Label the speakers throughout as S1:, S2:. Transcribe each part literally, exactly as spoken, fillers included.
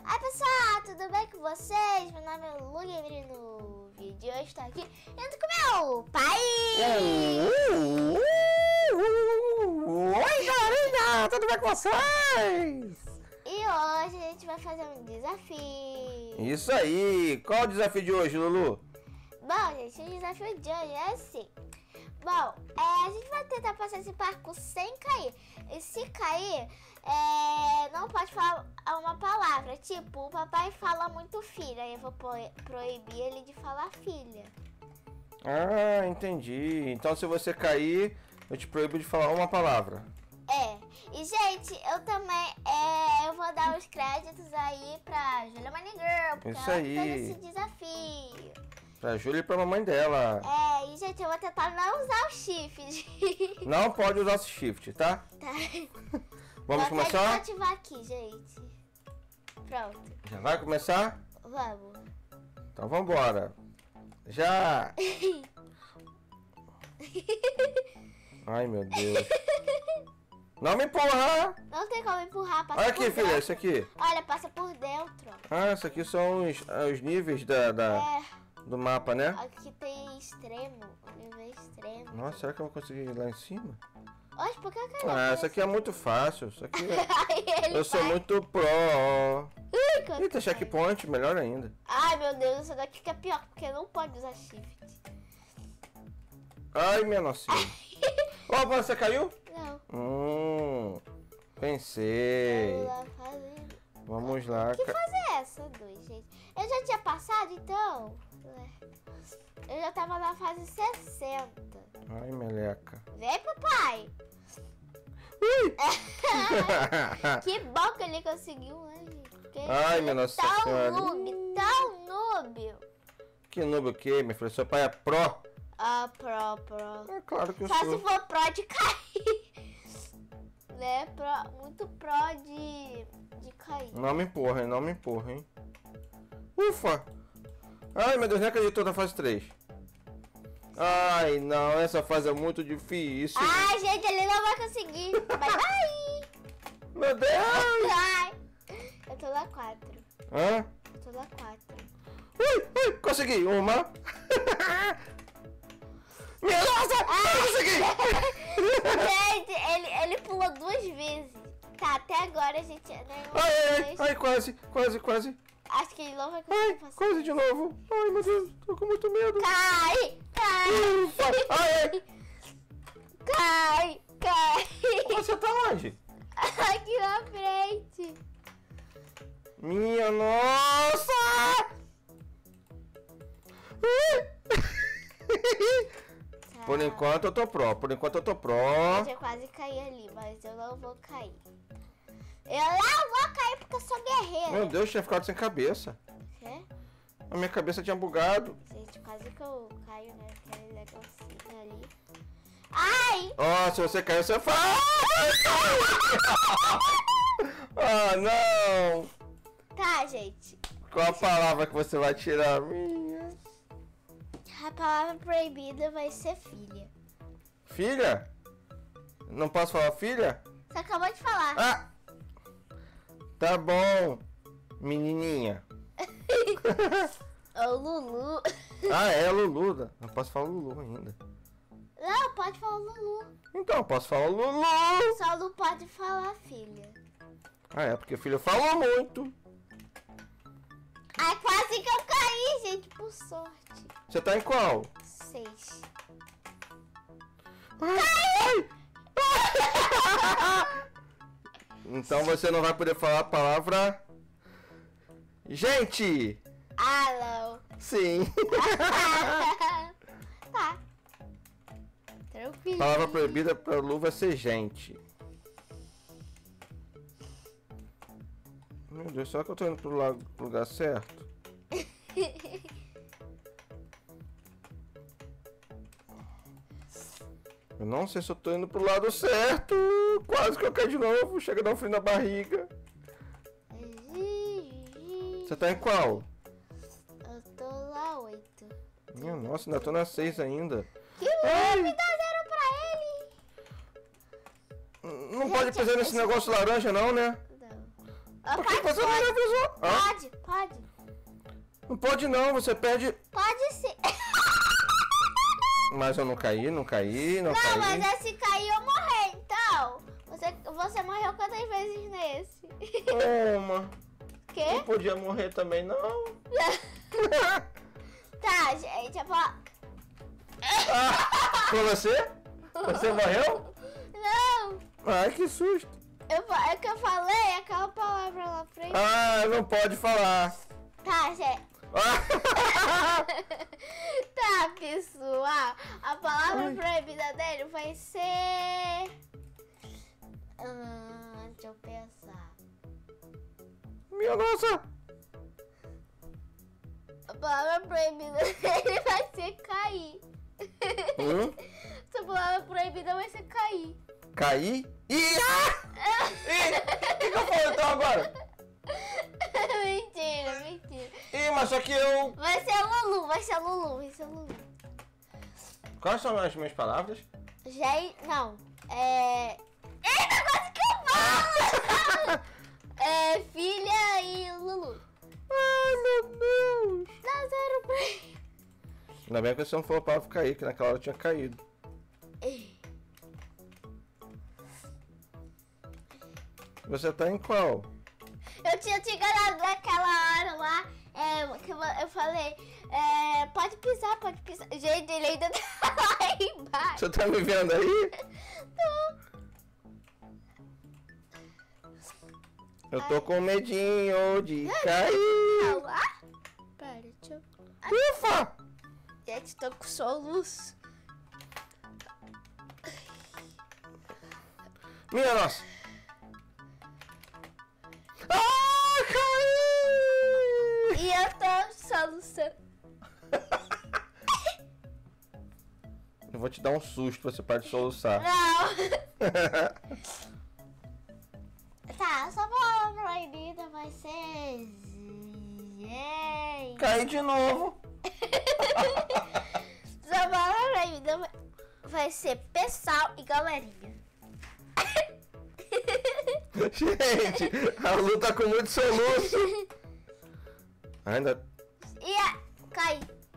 S1: Oi pessoal, tudo bem com vocês? Meu nome é Lu e no vídeo de hoje estou aqui junto com meu pai!
S2: Oi galerinha, tudo bem com vocês?
S1: E hoje a gente vai fazer um desafio.
S2: Isso aí, qual é o desafio de hoje, Lulu?
S1: Bom gente, o desafio de hoje é assim. Bom, é, a gente vai tentar passar esse parkour sem cair. E se cair, é, não pode falar uma palavra. Tipo, o papai fala muito filha. E eu vou proibir ele de falar filha.
S2: Ah, entendi. Então se você cair, eu te proíbo de falar uma palavra.
S1: É. E, gente, eu também é, eu vou dar os créditos aí pra Julia Money Girl. Porque
S2: Isso
S1: ela
S2: aí.
S1: fez esse desafio.
S2: Pra Júlia e pra mamãe dela.
S1: É, e, gente, eu vou tentar não usar o shift.
S2: Não pode usar o shift, tá?
S1: Tá.
S2: Vamos
S1: Vou
S2: começar?
S1: até ativar aqui, gente. Pronto.
S2: Já vai começar?
S1: Vamos.
S2: Então vambora. Já! Ai, meu Deus. Não me empurra!
S1: Não tem como empurrar, passa
S2: Olha
S1: por
S2: aqui,
S1: dentro.
S2: filha, isso aqui.
S1: Olha, passa por dentro.
S2: Ah, isso aqui são os, os níveis da, da,
S1: É,
S2: do mapa, né?
S1: aqui tem extremo, nível extremo.
S2: Nossa, será que eu vou conseguir ir lá em cima?
S1: Oxe, por que eu quero?
S2: Ah, isso aqui é muito fácil. Isso aqui é...
S1: Ai, ele
S2: Eu sou
S1: vai.
S2: muito pro.
S1: Ui, quanto
S2: Eita,
S1: vai.
S2: checkpoint, melhor ainda.
S1: Ai, meu Deus, isso daqui que é pior, porque não pode usar shift.
S2: Ai, minha nossa. Opa, você caiu?
S1: Não.
S2: Hum, pensei.
S1: Vamos lá fazer.
S2: Vamos lá.
S1: Que
S2: ca-
S1: fase é essa, dois, gente? Eu já tinha passado, então. Eu já tava na fase sessenta.
S2: Ai, meleca.
S1: Vem, papai.
S2: Ui!
S1: Que bom que ele conseguiu, né, gente? Porque
S2: Ai,
S1: ele
S2: minha
S1: é
S2: Nossa
S1: tão
S2: Senhora.
S1: noob, tão noob.
S2: Que noob o quê, meu filho? Seu pai é pro?
S1: Ah, pro, pro.
S2: É claro que eu
S1: Só se
S2: sou.
S1: for pro de cair. Né? Pro, muito pro de, de cair.
S2: Não me empurra, hein? Não me empurra, hein? Ufa! Ai, meu Deus, nem acreditou na fase três. Ai, não, essa fase é muito difícil.
S1: Ai, gente, ele não vai conseguir. Bye, bye.
S2: Meu Deus!
S1: Ai. Eu tô na quatro.
S2: Hã?
S1: Eu tô na quatro.
S2: Ui, ui, consegui! Uma! Minha nossa! Eu consegui!
S1: Gente, ele, ele pulou duas vezes. Tá, até agora a gente... Né,
S2: Ai, ai, ai, quase, quase, quase.
S1: Acho que ele não vai conseguir
S2: Ai,
S1: passar.
S2: quase de novo. Ai, meu Deus, tô com muito medo.
S1: Cai, cai,
S2: Ufa! Ai, ai.
S1: cai, cai.
S2: Você tá onde?
S1: Aqui na frente.
S2: Minha nossa! Por
S1: Tá.
S2: enquanto eu tô pro, por enquanto eu tô pro.
S1: Eu já quase caí ali, mas eu não vou cair. Eu não vou cair porque eu sou guerreira.
S2: Meu Deus, tinha ficado sem cabeça.
S1: Quê?
S2: A minha cabeça tinha bugado.
S1: Gente, quase que eu caio, né? Aquele negocinho ali. Ai!
S2: Ó, se você cair, você fala. Ah, não!
S1: Tá, gente.
S2: Qual a palavra que você vai tirar? Minha
S1: A palavra proibida vai ser filha.
S2: filha? Não posso falar filha?
S1: Você acabou de falar.
S2: Ah! Tá bom, menininha.
S1: Ô, Lulu.
S2: Ah, é Lulu. Não posso falar Lulu ainda.
S1: Não, pode falar Lulu.
S2: Então, eu posso falar Lulu.
S1: Só não pode falar filha.
S2: Ah, é, porque filho fala muito.
S1: Ai, quase que eu caí, gente, por sorte.
S2: Você tá em qual?
S1: Seis.
S2: Ai! Então você não vai poder falar a palavra... Gente!
S1: Ah, não.
S2: Sim.
S1: Tá. Tranquilo.
S2: Palavra proibida pra Lu vai ser gente. Meu Deus, será que eu tô indo pro la- pro lugar certo? Eu não sei se eu tô indo pro lado certo. Quase que eu caio de novo. Chega a dar um frio na barriga. Você tá em qual?
S1: Eu tô lá oito.
S2: Minha nossa, ainda tô na seis ainda.
S1: Que louco, me dá zero pra ele.
S2: Não pode pisar nesse negócio laranja não, né?
S1: Não. Ó,
S2: Por que
S1: cai
S2: você não me
S1: fora.
S2: avisou? Hã?
S1: Pode, pode.
S2: Não pode não, você perde...
S1: Pode sim.
S2: Mas eu não caí, não caí, não,
S1: Não,
S2: caí.
S1: mas é se cair eu morrer, então. Você, você morreu quantas vezes nesse?
S2: Uma.
S1: Quê?
S2: Não podia morrer também, não.
S1: Tá, gente, a palavra...
S2: Ah, foi você? Você morreu?
S1: Não,
S2: Ai, que susto.
S1: eu, fa- é que eu falei aquela palavra lá pra ele.
S2: Ah, não pode falar.
S1: Tá, gente.
S2: Ah.
S1: Tá, pessoal. A palavra
S2: Ai.
S1: proibida dele vai ser... Hum, deixa eu pensar.
S2: Minha nossa.
S1: A palavra proibida dele vai ser cair.
S2: Hum?
S1: Essa palavra proibida vai ser cair.
S2: Caí? Ih! Ah! Ih! O que, que eu falo então agora?
S1: Mentira, mentira.
S2: Ih, mas só que eu...
S1: Vai ser Lulu, vai ser Lulu, vai ser Lulu.
S2: Quais são as minhas palavras?
S1: Jai... Não. É... Eita, quase que eu falo! É filha e Lulu.
S2: Ai, meu Deus.
S1: Dá zero pra ele.
S2: Ainda bem que você não falou a palavra cair, que naquela hora eu tinha caído. Você tá em qual?
S1: Eu tinha te enganado naquela hora lá, é, que eu, eu falei, é, pode pisar, pode pisar. Gente, ele ainda tá lá embaixo.
S2: Você tá me vendo aí? Eu tô com medinho de
S1: Tá
S2: cair.
S1: lá? Pera, deixa eu...
S2: Ufa!
S1: Gente, tô com soluço.
S2: Minha nossa! Ah, caí!
S1: E eu tô soluçando.
S2: Eu vou te dar um susto, você pode soluçar.
S1: Não. Tá, essa palavra proibida vai ser... Gente.
S2: Caí de novo.
S1: Essa palavra proibida vai- vai ser pessoal e galerinha.
S2: Gente, a Lu tá com muito soluço. Ainda...
S1: E a... Cai.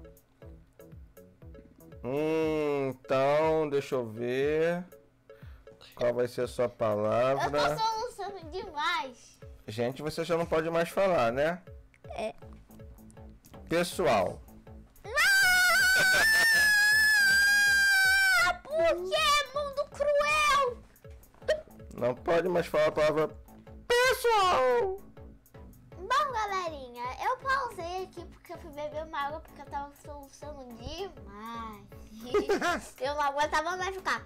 S2: Hum, então, deixa eu ver. Qual vai ser a sua
S1: Eu tô
S2: palavra?
S1: soluçando demais.
S2: Gente, você já não pode mais falar, né?
S1: É.
S2: Pessoal.
S1: Ah, por que, mundo cruel?
S2: Não pode mais falar a palavra pessoal.
S1: Bom, galerinha, eu pausei aqui porque eu fui beber uma água porque eu tava soluçando demais. Eu não aguentava mais ficar.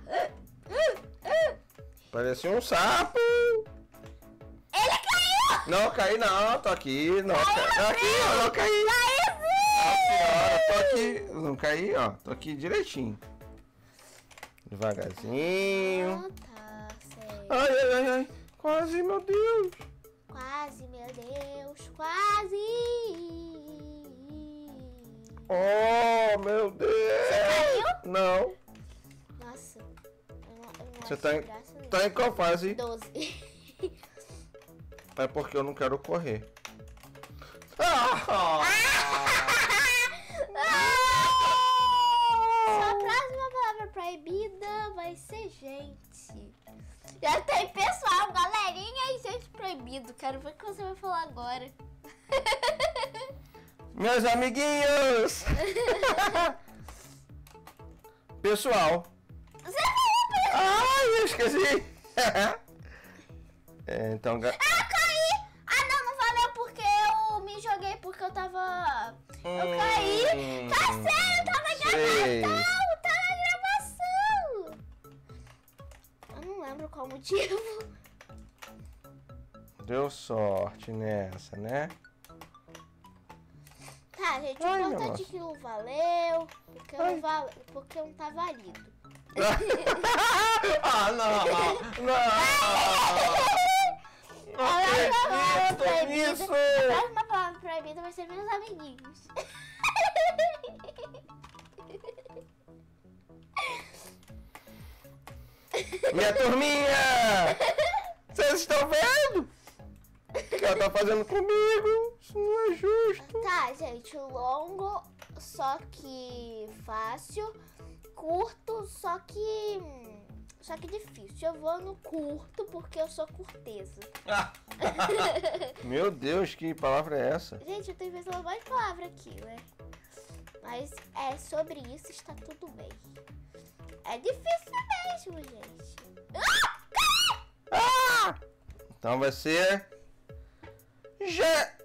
S2: Parecia um sapo.
S1: Ele caiu!
S2: Não, caí não, tô aqui. Não, ca...
S1: Caiu,
S2: aqui, ó, não caí.
S1: Caiu
S2: Ah,
S1: sim!
S2: senhora, tô aqui. Não caí, ó. Tô aqui direitinho. Devagarzinho.
S1: Ah, tá, sei.
S2: Ai, ai, ai, ai. Quase, meu Deus.
S1: Quase, meu Deus, quase.
S2: Oh, meu Deus.
S1: Você caiu?
S2: Não.
S1: Nossa, eu não, eu não
S2: Você
S1: acho
S2: tá em,
S1: graça nenhuma.
S2: tá em qual fase?
S1: doze.
S2: É porque eu não quero correr. Ah!
S1: Sua próxima palavra proibida vai ser gente. Já tem pessoal, galerinha e gente proibido. Quero ver o que você vai falar agora.
S2: Meus amiguinhos! Pessoal.
S1: Você falou pra...
S2: Ai, eu esqueci. É, então, ga-
S1: Ah, caí! Ah, não, não valeu porque eu me joguei porque eu tava... Eu caí.
S2: Hum,
S1: Tá sério, tá na
S2: sei.
S1: gravação! Tá na gravação! Eu não lembro qual motivo.
S2: Deu sorte nessa, né?
S1: Tá, gente, o
S2: Ai,
S1: importante
S2: nossa.
S1: é que não valeu, porque
S2: Ai.
S1: não, vale, porque não tá válido.
S2: Ah, não! Não! Não
S1: A próxima
S2: acredito
S1: palavra
S2: nisso!
S1: proibida- a próxima palavra proibida vai ser meus amiguinhos.
S2: Minha turminha! Vocês estão vendo? O que ela tá fazendo comigo? Isso não é justo.
S1: Tá, gente, longo, só que fácil. Curto, só que... Só que difícil. Eu vou no curto porque eu sou curteza.
S2: Ah. Meu Deus, que palavra é essa?
S1: Gente, eu tô inventando mais palavra aqui, né? Mas é sobre isso, está tudo bem. É difícil mesmo, gente.
S2: Ah! Então vai ser... Je...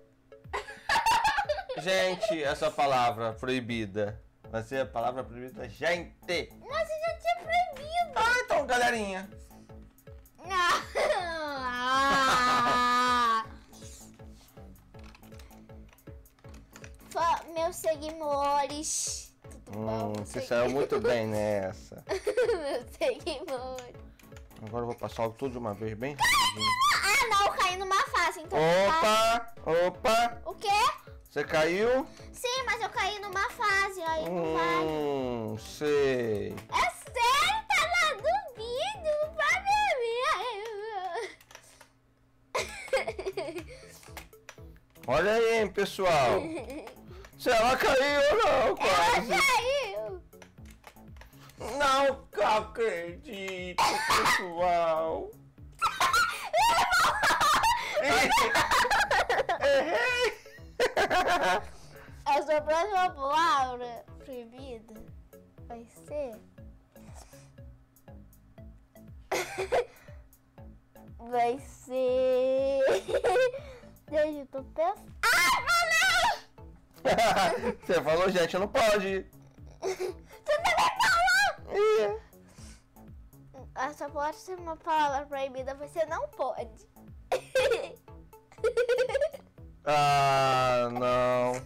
S2: Gente, essa palavra proibida. Vai ser a palavra proibida gente.
S1: Mas eu já tinha proibido.
S2: Ah, então, galerinha.
S1: Ah! Fã- Meus seguidores. Tudo bom?
S2: Hum,
S1: Meus
S2: você
S1: segui-
S2: saiu muito bem nessa.
S1: Meus seguidores.
S2: Agora eu vou passar tudo de uma vez, bem rapidinho.
S1: Ah, não, eu caí numa fase, então. tá-
S2: Opa, opa.
S1: O quê?
S2: Você caiu?
S1: Sim, mas eu caí numa fase, aí não vai.
S2: Hum, sei.
S1: É sério, tá lá no vídeo, não vai ver.
S2: Olha aí, hein, pessoal. Se ela caiu ou não,
S1: Ela
S2: quase.
S1: caiu.
S2: Não acredito, pessoal. Errei.
S1: A sua próxima palavra proibida vai ser. Vai ser. Gente, eu tô pensando. Ah, valeu!
S2: Você falou, gente, não pode.
S1: Você também falou!
S2: Ih.
S1: A sua próxima palavra proibida você não pode.
S2: Ah, não.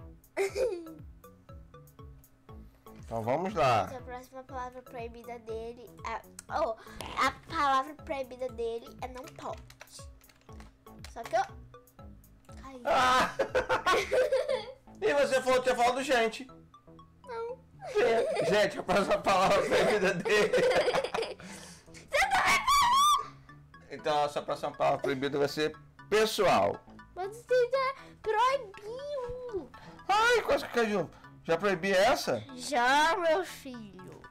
S2: Então vamos lá.
S1: A próxima palavra proibida dele. A, oh, a palavra proibida dele é não pode. Só que eu. Caiu.
S2: Ah. E você falou, tinha falado gente.
S1: Não.
S2: Gente, gente, a próxima palavra proibida dele.
S1: Você também falou!
S2: Então, essa próxima palavra proibida vai ser pessoal.
S1: Mas você já proibiu.
S2: Ai, quase que caiu. Já proibi essa?
S1: Já, meu filho.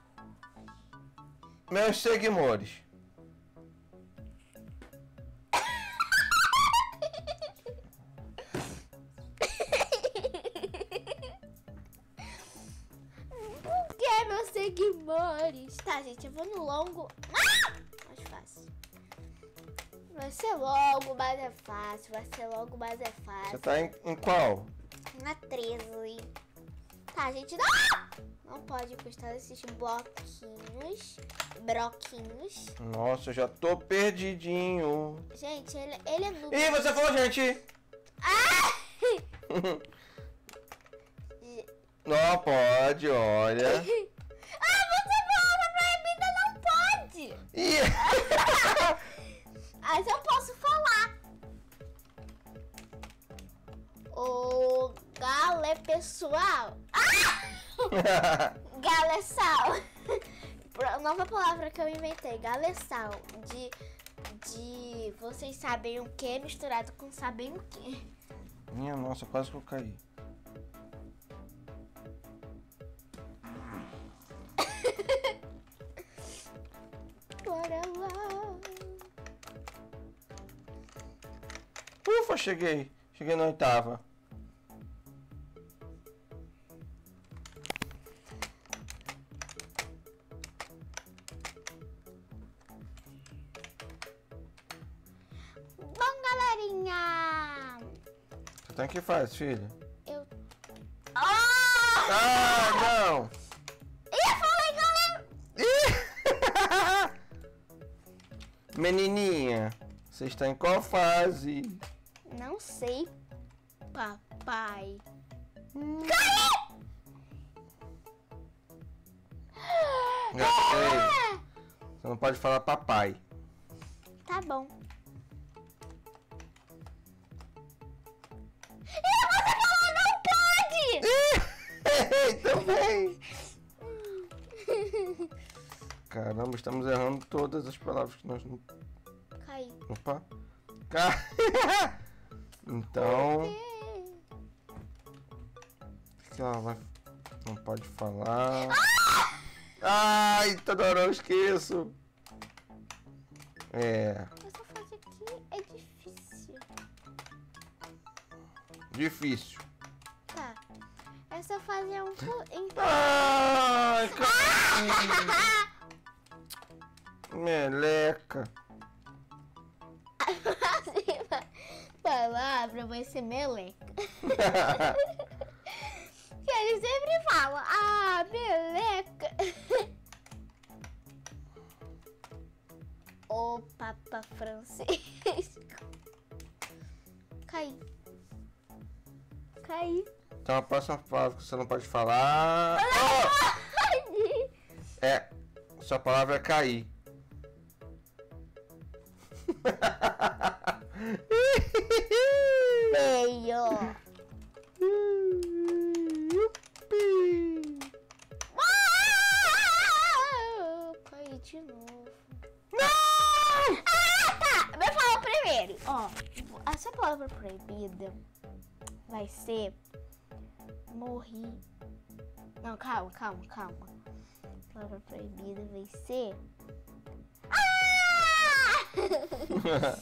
S2: Meus seguidores.
S1: Por que, meus seguidores? Tá, gente, eu vou no longo. Ah! Mais fácil. Vai ser longo, mas é fácil. Vai ser longo, mas é
S2: Você
S1: fácil.
S2: tá em, em qual?
S1: Na treze. Tá, gente, não, não pode encostar nesses bloquinhos. Broquinhos.
S2: Nossa, eu já tô perdidinho.
S1: Gente, ele, ele é noob.
S2: Ih, você falou gente.
S1: Ah!
S2: Não pode, olha.
S1: Ah, você falou proibida, não pode.
S2: Ih.
S1: Mas eu posso falar. O galé pessoal. Ah! Galessal. Nova palavra que eu inventei. Galessal. De, de vocês sabem o que misturado com sabem o que.
S2: Minha nossa, quase que eu caí.
S1: Bora lá.
S2: Ufa, cheguei. Cheguei na oitava.
S1: Bom, galerinha.
S2: Você tem que faz, filha?
S1: Eu... Ah!
S2: Ah, não.
S1: Eu falei galera.
S2: Ih. Menininha, você está em qual fase?
S1: Não sei, papai.
S2: Já sei. Você não pode falar papai.
S1: Tá bom. E você falou não pode!
S2: Errei também. Caramba, estamos errando todas as palavras que nós não...
S1: Caí.
S2: Opa. Ca- Então... O que ela vai... Não pode falar... Ai, toda hora eu esqueço. É...
S1: Essa fase aqui é difícil.
S2: Difícil.
S1: Tá. Essa fase é um pouco...
S2: Ai, cara. Meleca.
S1: A próxima palavra vai ser meleca. Que ele sempre fala, ah, meleca. O Papa Francisco. Cai. Cai.
S2: Então a próxima palavra que você não pode falar... Oh! É, sua palavra é cair.
S1: Feio. Ah, caí de novo.
S2: Não!
S1: Ah, tá. Vai falar primeiro. Ó, a sua palavra proibida vai ser morri. Não, calma, calma, calma. A palavra proibida vai ser... Ah!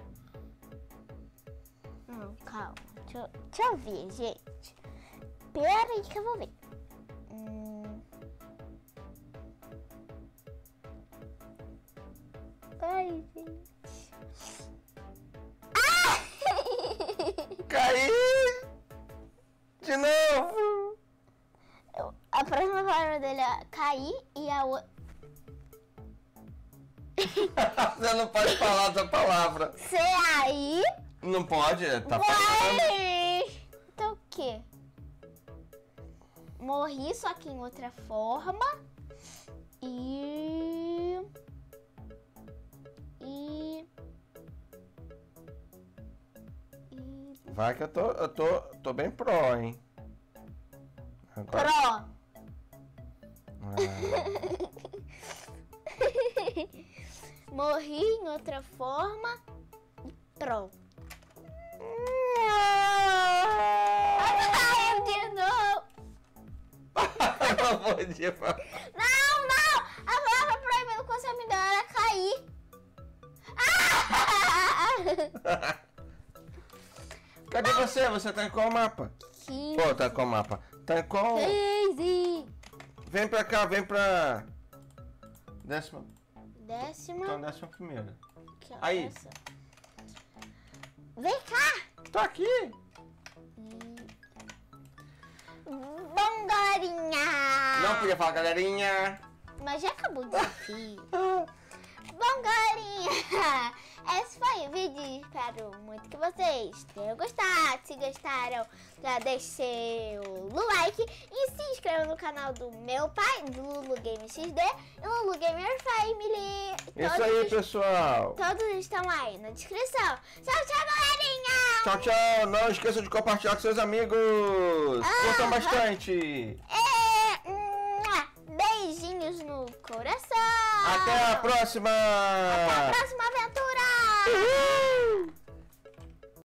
S1: Não, calma. Deixa eu, deixa eu ver, gente. Pera aí que eu vou ver. Hum... Ai, gente. Ah!
S2: Caí! De novo!
S1: Eu- A próxima palavra dele é cair e a outra...
S2: Você não pode falar essa palavra.
S1: Se aí...
S2: Não pode, tá falando.
S1: Vai... Então o quê? Morri, só que em outra forma. E... E... E...
S2: Vai que eu tô, eu tô, tô bem pró, hein? Agora...
S1: Pro.
S2: Ah,
S1: Morri em outra forma. E pronto. Ai, de novo.
S2: não podia falar.
S1: Não, não. A palavra proibida que você me deu era cair. Ah!
S2: Cadê você? Você tá em qual mapa?
S1: Que
S2: Pô, tá em qual mapa? Tá em qual...
S1: crazy.
S2: Vem pra cá, vem pra... Décima...
S1: Décima.
S2: Então, décima primeira.
S1: Que é
S2: Aí.
S1: essa? Vem cá.
S2: Tô aqui.
S1: Bom, galerinha.
S2: Não podia falar, galerinha.
S1: Mas já acabou o desafio. Bom, galerinha, esse foi o vídeo. Espero muito que vocês tenham gostado. Se gostaram, já deixe seu like e se inscreva no canal do meu pai, do Lulu Game X D e Lulu Gamer Family.
S2: Isso
S1: Todos-
S2: aí, pessoal.
S1: Todos estão aí na descrição. Tchau, tchau, galerinha.
S2: Tchau, tchau. Não esqueça de compartilhar com seus amigos. Curtam
S1: Aham.
S2: bastante.
S1: É, mua, beijinhos no coração.
S2: Até a próxima.
S1: Até a próxima aventura.
S2: Uhul.